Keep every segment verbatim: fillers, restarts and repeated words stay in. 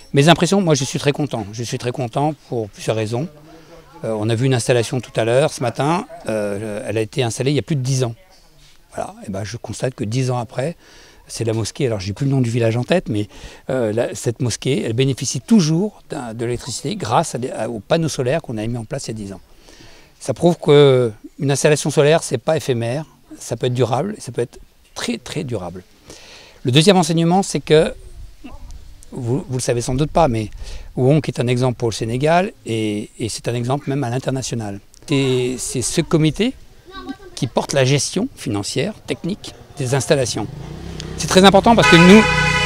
Mes impressions, moi je suis très content. Je suis très content pour plusieurs raisons. Euh, on a vu une installation tout à l'heure, ce matin. Euh, elle a été installée il y a plus de dix ans. Voilà. Et ben, je constate que dix ans après, c'est la mosquée. Alors, je n'ai plus le nom du village en tête, mais euh, la, cette mosquée, elle bénéficie toujours de l'électricité grâce à des, à, aux panneaux solaires qu'on a mis en place il y a dix ans. Ça prouve qu'une installation solaire, ce n'est pas éphémère, ça peut être durable, et ça peut être très très durable. Le deuxième enseignement, c'est que, vous ne le savez sans doute pas, mais Wonk est un exemple pour le Sénégal et, et c'est un exemple même à l'international. C'est ce comité qui porte la gestion financière, technique des installations. C'est très important parce que nous,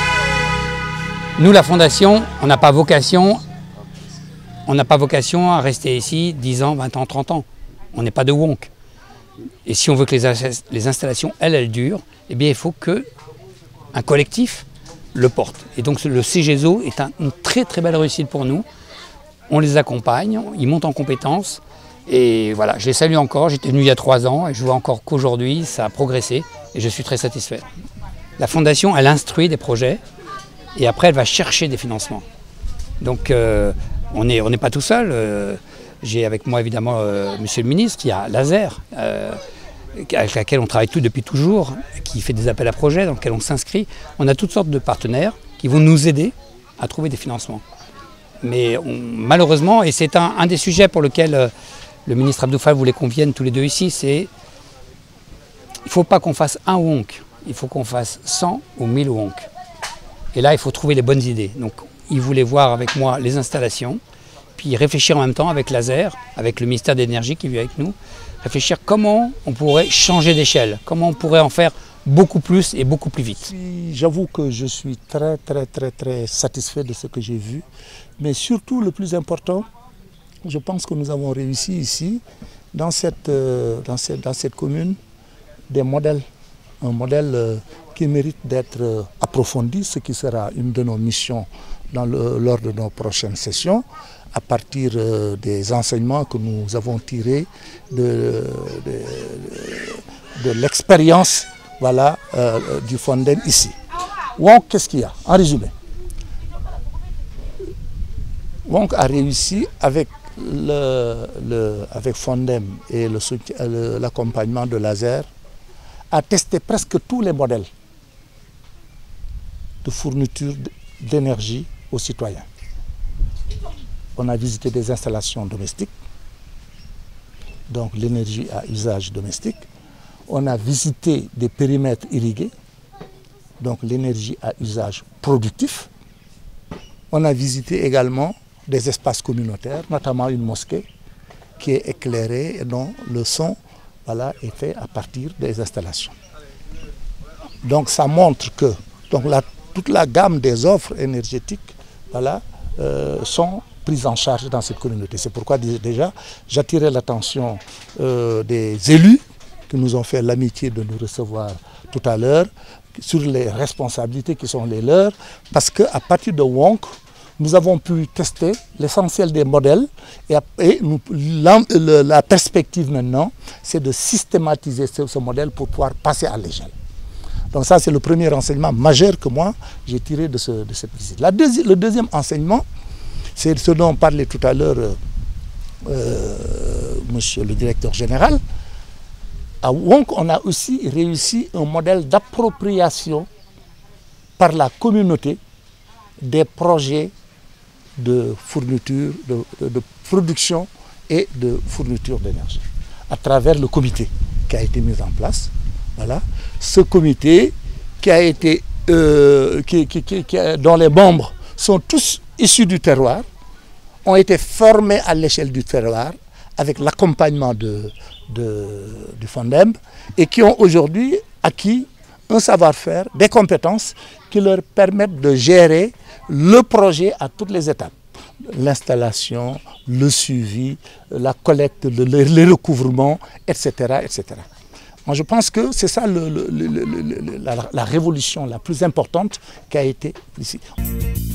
nous la Fondation, on n'a pas vocation, on n'a pas vocation à rester ici dix ans, vingt ans, trente ans. On n'est pas de Wonk. Et si on veut que les, les installations, elles, elles durent, eh bien il faut qu'un collectif le porte. Et donc le C G Z O est un, une très très belle réussite pour nous. On les accompagne, ils montent en compétences. Et voilà, je les salue encore. J'étais venu il y a trois ans et je vois encore qu'aujourd'hui ça a progressé et je suis très satisfait. La Fondation, elle instruit des projets et après elle va chercher des financements. Donc euh, on n'est on n'est pas tout seul. Euh, J'ai avec moi évidemment euh, Monsieur le ministre, il y a Laser, euh, avec laquelle on travaille tout depuis toujours, qui fait des appels à projets dans lesquels on s'inscrit. On a toutes sortes de partenaires qui vont nous aider à trouver des financements. Mais on, malheureusement, et c'est un, un des sujets pour lequel euh, le ministre Abdou Fall voulait qu'on vienne tous les deux ici, c'est il ne faut pas qu'on fasse un Wonk, il faut qu'on fasse cent ou mille Wonk. Et là, il faut trouver les bonnes idées. Donc, il voulait voir avec moi les installations, puis réfléchir en même temps avec Laser, avec le ministère de l'Énergie qui vit avec nous, réfléchir comment on pourrait changer d'échelle, comment on pourrait en faire beaucoup plus et beaucoup plus vite. J'avoue que je suis très très très très satisfait de ce que j'ai vu, mais surtout le plus important, je pense que nous avons réussi ici, dans cette, dans cette, dans cette commune, des modèles, un modèle euh, qui mérite d'être euh, approfondi, ce qui sera une de nos missions dans le, lors de nos prochaines sessions, à partir euh, des enseignements que nous avons tirés de, de, de, de l'expérience voilà, euh, du Fondem ici. Wonk, qu'est-ce qu'il y a? En résumé, Wonk a réussi avec, le, le, avec Fondem et l'accompagnement de Laser à tester presque tous les modèles de fourniture d'énergie aux citoyens. On a visité des installations domestiques, donc l'énergie à usage domestique. On a visité des périmètres irrigués, donc l'énergie à usage productif. On a visité également des espaces communautaires, notamment une mosquée qui est éclairée et dont le son voilà, est fait à partir des installations. Donc ça montre que donc, la, toute la gamme des offres énergétiques voilà, euh, sont prises en charge dans cette communauté. C'est pourquoi déjà j'attirais l'attention euh, des élus qui nous ont fait l'amitié de nous recevoir tout à l'heure sur les responsabilités qui sont les leurs, parce qu'à partir de Wonk, nous avons pu tester l'essentiel des modèles et, et nous, la, la perspective maintenant, c'est de systématiser ce, ce modèle pour pouvoir passer à l'échelle. Donc ça, c'est le premier enseignement majeur que moi, j'ai tiré de, ce, de cette visite. La deuxi le deuxième enseignement, c'est ce dont parlait tout à l'heure euh, euh, monsieur le directeur général. À Wonk, on a aussi réussi un modèle d'appropriation par la communauté des projets de fourniture, de, de, de production et de fourniture d'énergie, à travers le comité qui a été mis en place. Voilà. Ce comité qui a été, euh, qui, qui, qui, qui, dont les membres sont tous issus du terroir, ont été formés à l'échelle du terroir avec l'accompagnement de, de, du Fondem et qui ont aujourd'hui acquis un savoir-faire, des compétences qui leur permettent de gérer le projet à toutes les étapes. L'installation, le suivi, la collecte, le, le recouvrement, et cetera, et cetera. Moi, je pense que c'est ça le, le, le, le, la, la révolution la plus importante qui a été ici.